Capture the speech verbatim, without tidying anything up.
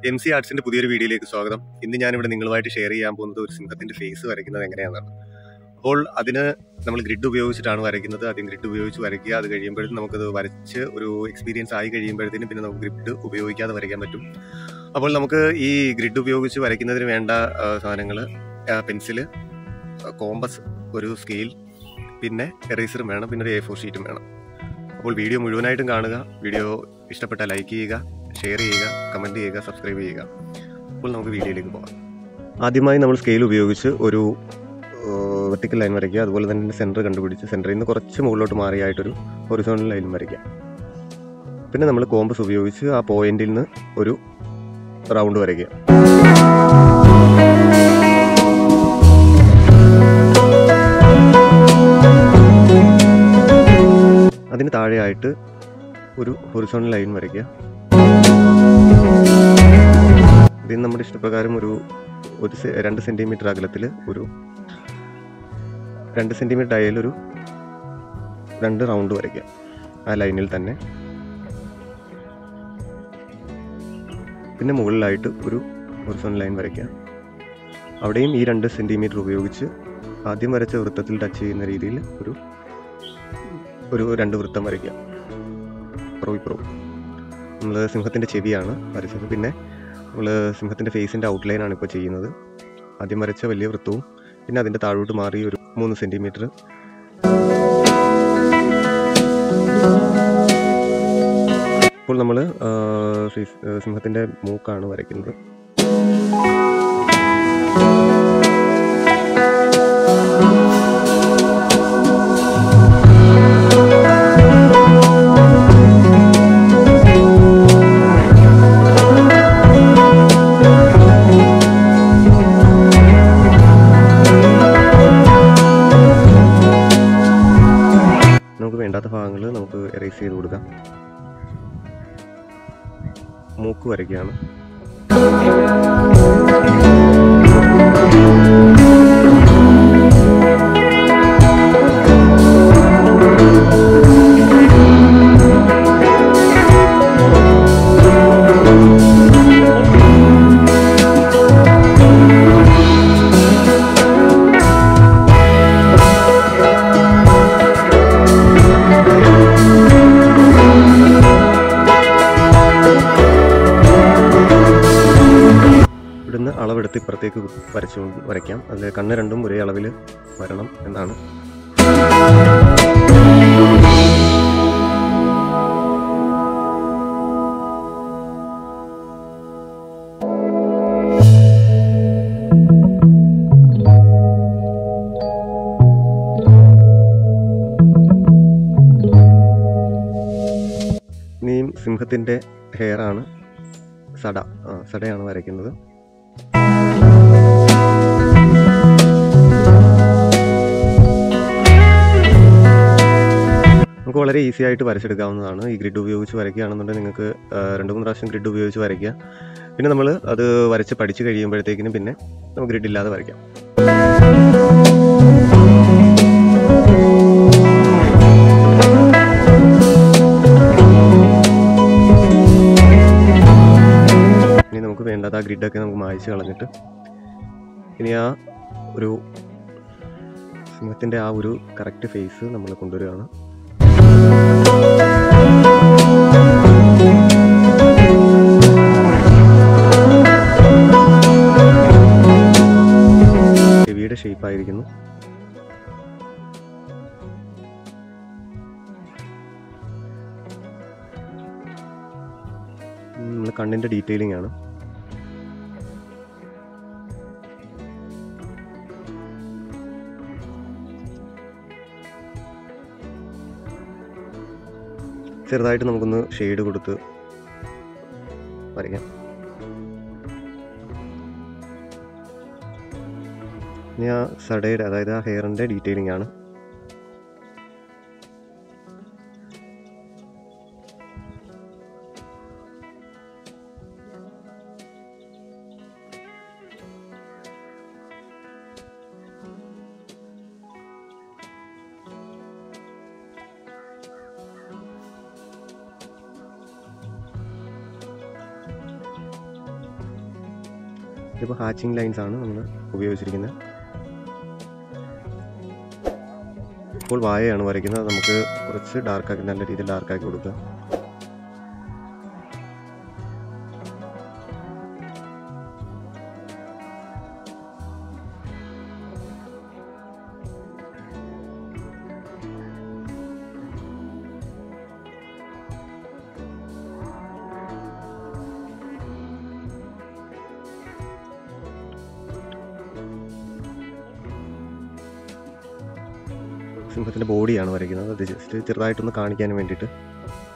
M C ആർട്സിന്റെ പുതിയൊരു വീഡിയോയിലേക്ക് സ്വാഗതം. ഇന്ന് ഞാനിവിടെ നിങ്ങളുമായിട്ട് ഷെയർ ചെയ്യാൻ പോകുന്നത് ഒരു സിംഹത്തിന്റെ ഫേസ് വരയ്ക്കുന്നത് എങ്ങനെയാണെന്നാണ്. അപ്പോൾ അതിന് നമ്മൾ ഗ്രിഡ് ഉപയോഗിച്ചിട്ടാണ് വരയ്ക്കുന്നത്. ആദ്യം ഗ്രിഡ് ഉപയോഗിച്ച് വരയ്ക്കുക. അത് കഴിയുമ്പോഴത്തേക്കും നമുക്കത് വരച്ച് ഒരു എക്സ്പീരിയൻസ് ആയി കഴിയുമ്പോഴത്തേനും പിന്നെ നമുക്ക് ഗ്രിഡ് ഉപയോഗിക്കാതെ വരയ്ക്കാൻ പറ്റും. അപ്പോൾ നമുക്ക് ഈ ഗ്രിഡ് ഉപയോഗിച്ച് വരയ്ക്കുന്നതിന് വേണ്ട സാധനങ്ങൾ പെൻസില്, കോമ്പസ്, ഒരു സ്കെയിൽ, പിന്നെ എറേസറും വേണം, പിന്നെ ഒരു എ ഫോർ ഷീറ്റും വേണം. അപ്പോൾ വീഡിയോ മുഴുവനായിട്ടും കാണുക. വീഡിയോ ഇഷ്ടപ്പെട്ടാൽ ലൈക്ക് ചെയ്യുക, ഷെയർ ചെയ്യുക, കമൻറ്റ് ചെയ്യുക, സബ്സ്ക്രൈബ് ചെയ്യുക. അപ്പോൾ നമുക്ക് വീഡിയോയിലേക്ക് പോകാം. ആദ്യമായി നമ്മൾ സ്കെയിൽ ഉപയോഗിച്ച് ഒരു വെർട്ടിക്കൽ ലൈൻ വരയ്ക്കുക. അതുപോലെ തന്നെ സെൻറ്റർ കണ്ടുപിടിച്ച് സെൻറ്ററിൽ നിന്ന് കുറച്ച് മുകളിലോട്ട് മാറിയായിട്ടൊരു ഹൊറിസോണ്ടൽ ലൈൻ വരയ്ക്കുക. പിന്നെ നമ്മൾ കോമ്പസ് ഉപയോഗിച്ച് ആ പോയിന്റിൽ നിന്ന് ഒരു റൗണ്ട് വരയ്ക്കുക. അതിന് താഴെയായിട്ട് ഒരു ഹൊറിസോണ്ടൽ ലൈൻ വരയ്ക്കുക. ഇതിന് നമ്മുടെ ഇഷ്ടപ്രകാരം ഒരു ഒരു രണ്ട് സെൻറ്റിമീറ്റർ അകലത്തിൽ ഒരു രണ്ട് സെൻറ്റിമീറ്റർ ആയാലൊരു രണ്ട് റൗണ്ട് വരയ്ക്കുക ആ ലൈനിൽ തന്നെ. പിന്നെ മുകളിലായിട്ട് ഒരു ഹൊറിസോണ്ടൽ ലൈൻ വരയ്ക്കുക. അവിടെയും ഈ രണ്ട് സെൻറ്റിമീറ്റർ ഉപയോഗിച്ച് ആദ്യം വരച്ച വൃത്തത്തിൽ ടച്ച് ചെയ്യുന്ന രീതിയിൽ ഒരു ഒരു രണ്ട് വൃത്തം വരയ്ക്കുക. പ്രോ പ്രോ നമ്മൾ സിംഹത്തിൻ്റെ ചെവിയാണ് വരച്ചത്. പിന്നെ നമ്മൾ സിംഹത്തിൻ്റെ ഫേസിൻ്റെ ഔട്ട്ലൈനാണ് ഇപ്പോൾ ചെയ്യുന്നത്. ആദ്യം വരച്ച വലിയ വൃത്തവും പിന്നെ അതിൻ്റെ താഴോട്ട് മാറി ഒരു മൂന്ന് സെൻറ്റിമീറ്റർ. ഇപ്പോൾ നമ്മൾ സിംഹത്തിൻ്റെ മൂക്കാണ് വരയ്ക്കുന്നത്. നമുക്ക് വേണ്ടാത്ത ഭാഗങ്ങൾ നമുക്ക് എറേസ് ചെയ്ത് കൊടുക്കാം. മൂക്ക് വരയ്ക്കുകയാണ്. ഇവിടുന്ന് അളവെടുത്ത് ഇപ്പുറത്തേക്ക് വരച്ചു വരയ്ക്കാം. അതിൽ കണ്ണ് രണ്ടും ഒരേ അളവിൽ വരണം എന്നാണ്. ഇനിയും സിംഹത്തിൻ്റെ ഹെയറാണ്. സട ആ സടയാണ് വരയ്ക്കുന്നത്. നമുക്ക് വളരെ ഈസി ആയിട്ട് വരച്ചെടുക്കാവുന്നതാണ്. ഈ ഗ്രിഡ് ഉപയോഗിച്ച് വരയ്ക്കുകയാണെന്നുണ്ടെങ്കിൽ നിങ്ങൾക്ക് രണ്ട് മൂന്ന് പ്രാവശ്യം ഗ്രിഡ് ഉപയോഗിച്ച് വരയ്ക്കുക. പിന്നെ നമ്മൾ അത് വരച്ച് പഠിച്ച് കഴിയുമ്പോഴത്തേക്കിനും പിന്നെ നമുക്ക് ഗ്രിഡ് ഇല്ലാതെ വരയ്ക്കാം. ഇനി നമുക്ക് വേണ്ടാത്ത ആ ഗ്രിഡൊക്കെ നമുക്ക് മായ്ച്ച് കളഞ്ഞിട്ട് ഇനി ആ ഒരു സിംഹത്തിൻ്റെ ആ ഒരു കറക്റ്റ് ഫേസ് നമ്മൾ കൊണ്ടുവരികയാണ്. ചെവിയുടെ ഷേപ്പായിരിക്കുന്നു. നമ്മൾ കണ്ണിൻ്റെ ഡീറ്റെയിലിംഗ് ആണ്. ചെറുതായിട്ട് നമുക്കൊന്ന് ഷെയ്ഡ് കൊടുത്ത് വരയ്ക്കാം. ഇനി ആ സടയുടെ അതായത് ആ ഹെയറിൻ്റെ ഡീറ്റെയിലിംഗ് ആണ്. ഇതിപ്പോൾ ഹാച്ചിങ് ലൈൻസ് ആണ് നമ്മൾ ഉപയോഗിച്ചിരിക്കുന്നത്. ഇപ്പോൾ വായയാണ് വരയ്ക്കുന്നത്. നമുക്ക് കുറച്ച് ഡാർക്കാക്കി, നല്ല രീതിയിൽ ഡാർക്കാക്കി കൊടുക്കുക. സിംഹത്തിൻ്റെ ബോഡിയാണ് വരയ്ക്കുന്നത്. അത് ജസ്റ്റ് ചെറുതായിട്ടൊന്ന് കാണിക്കാൻ വേണ്ടിയിട്ട്.